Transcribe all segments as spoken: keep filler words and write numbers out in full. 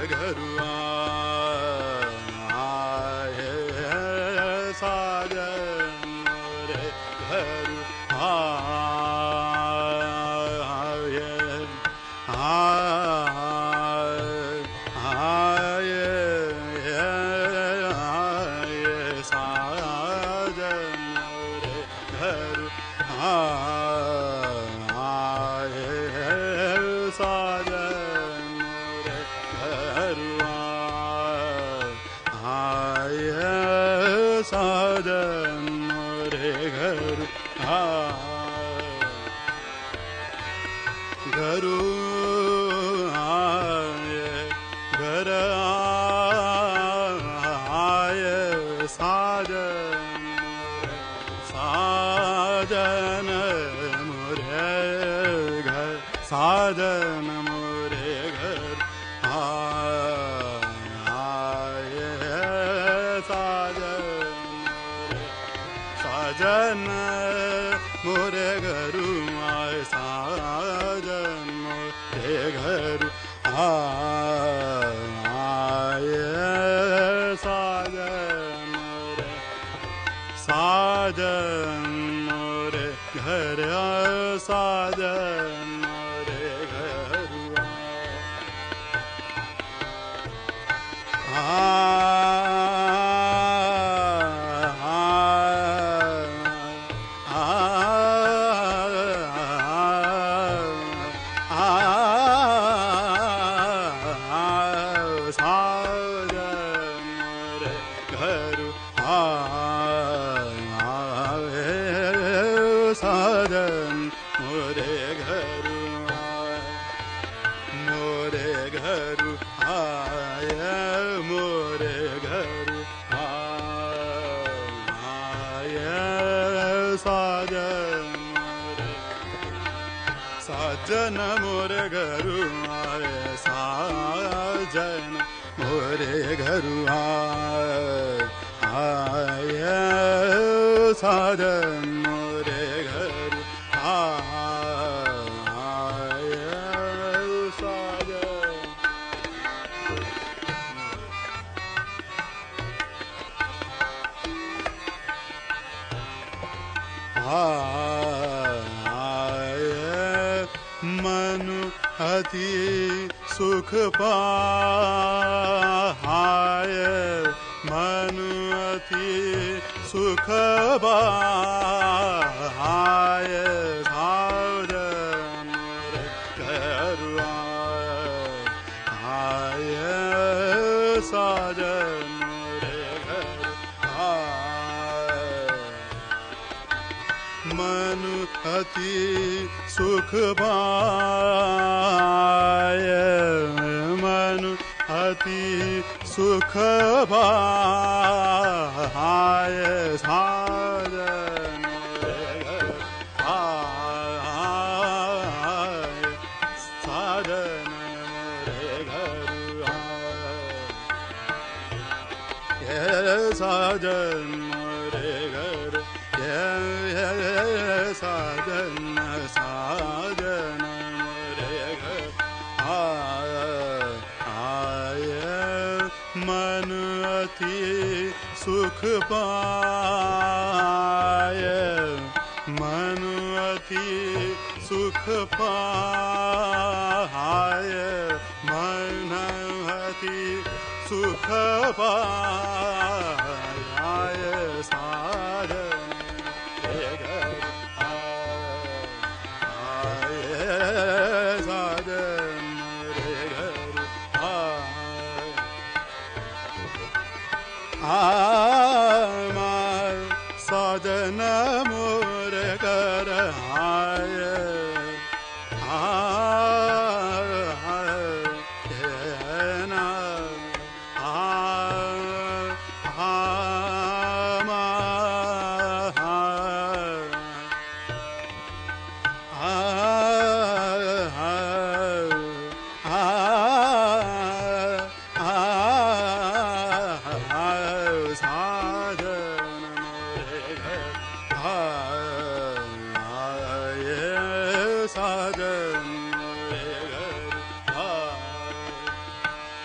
घरु आए साजन मोरे घरु आए साजन मोरे घरु घरु आए घर आए साजन साजन मोरे घर साजन मोरे घर आए साजन साजन मोरे घरु आए साजन मोरे घरु आए साजन मोरे साजन मोरे घर साजन मोरे घरु साजन मोरे घरु मोरे घरु आए मोरे घरु आए साजन मोरे साजन मोरे घरु आए साजन मोरे घरु आए साजन मोरे घरु आए साजन आए मनु अति सुख पाए मनु अति सुख पाए साजन मोरे घरु आए साजन मोरे घरु मनु अति सुख पाए मनु अति सुख पाए साजन मोरे घर आए साजन मोरे घर आए साजन मोरे घर साजन साजन मोरे घर आए मन अति सुख पाए मन अति सुख पाए मन अति सुख पाए साजन साजन मोरे घर आए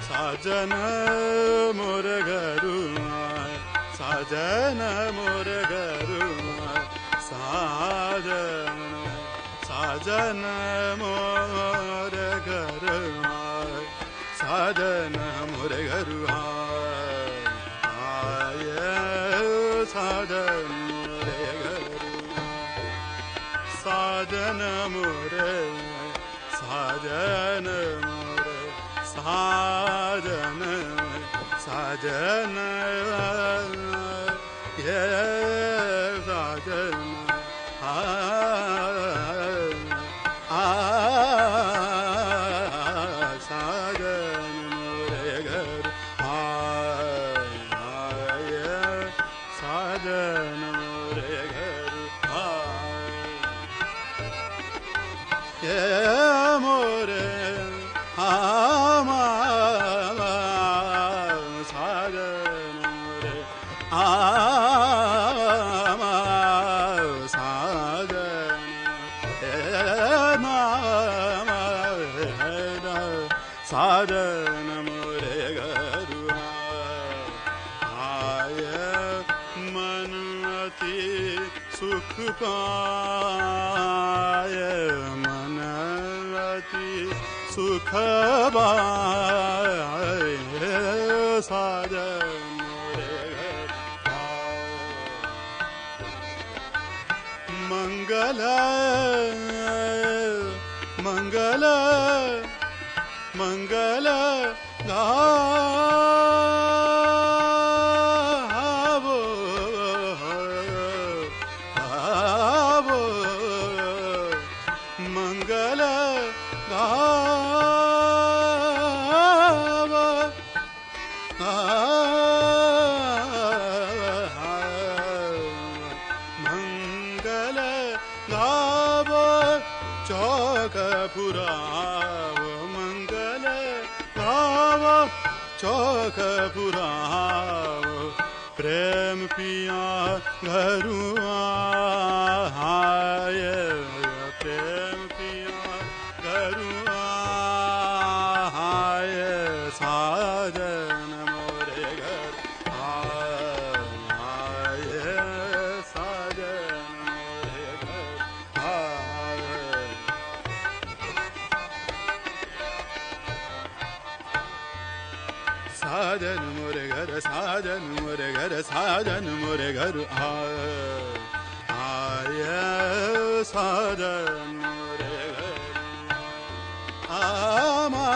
साजन मोर घरु आए साजन मोर घरु आए साजन साजन मोर घरु आए साजन मोर घरु आए साजन मोर घरु साजन मोर साजन मोर साजन साजन ये साजन आ आ साजन मोरे घर आए साजन मोरे घर आए ये मोरे साजन मोरे घरु आए मन अति सुख पाए मन अति सुख पाए साजन मोरे घर मंगल मंगल मंगल गावो गावो मंगल गावो मंगल गावो चौक पुरावो चौक पुरावो प्रेम पिया घरु आए प्रेम पिया घरु आए साजन मोरे घर आए साजन मोरे घर आए साजन मोरे घर साजन मोरे घर साजन मोरे घर आए साजन मोरे घर आमा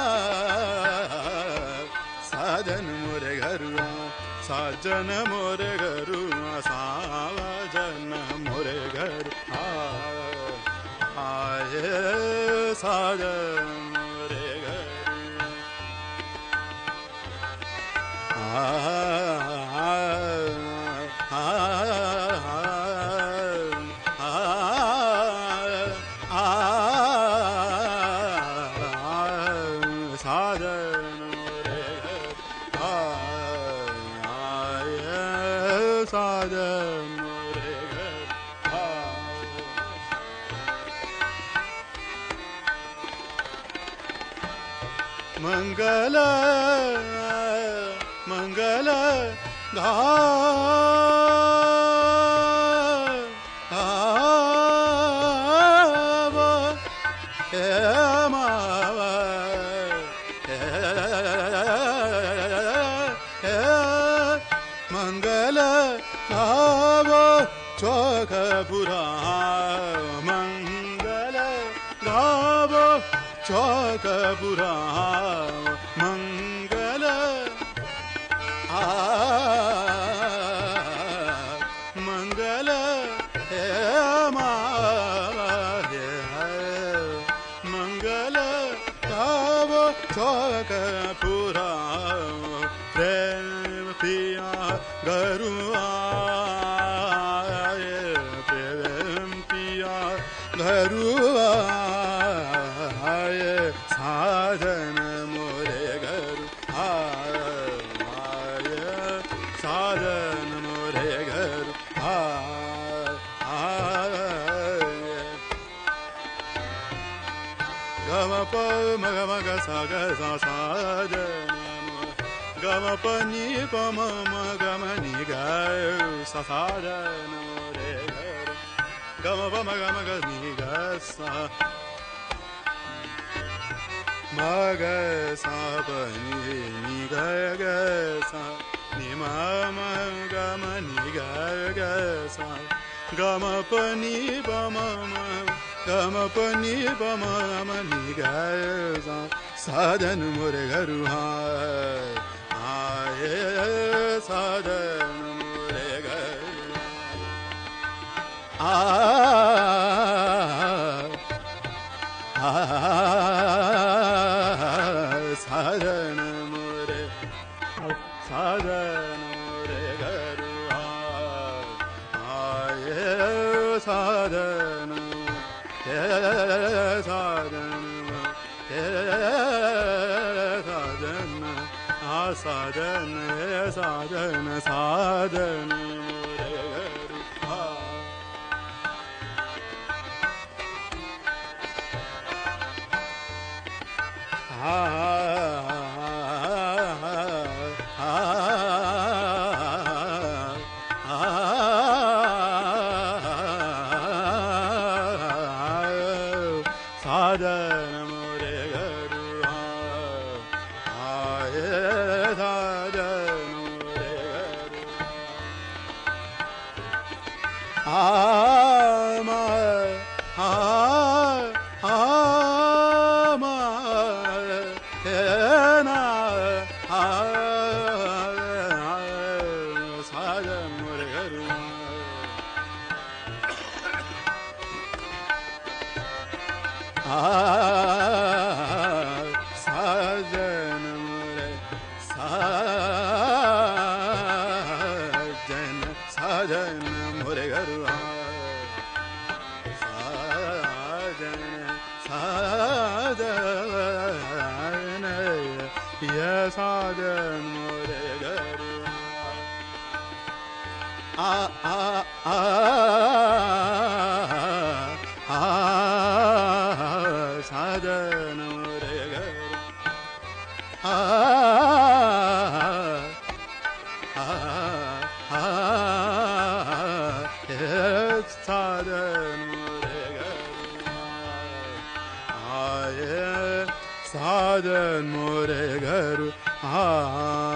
साजन मोरे घर साजन मोरे घर साजन मोरे घर आए साजन मोरे घर आ साजन मोरे घर आए साजन मोरे घर मंगल मंगल गावो हे मावा हे मंगल गावो चौक पुरावो मंगल गावो चौक पुरावो मंगल आ मंगल हे मावा हे मंगल गावो चौक पुरावो प्रेम पिया घरु आए प्रेम पिया घरु आए साजन मोरे घर आए साजन मोरे घर आए गम प मग मग सा ग सा साजन gama pa ni pa ma ma gama ni ga sa sa da na mo re ga re gama pa ma gama ga ni ga sa ma ga sa pa ni ni ga ga sa ni ma ma gama ni ga ga sa gama pa ni pa ma ma gama pa ni pa ma ma ni ga sa sadan more garu ha aaye sadan more garu ah ah sadan more sadan more garu aaye sadan sadan sadana sadana sadana sadana more garu ama ama ena sadan more garu sadan more sadan sadan more garu sadana ya sadan more garu ah ah ah sadana more garu ah ah ah sadan more garu aaye sadan more garu ah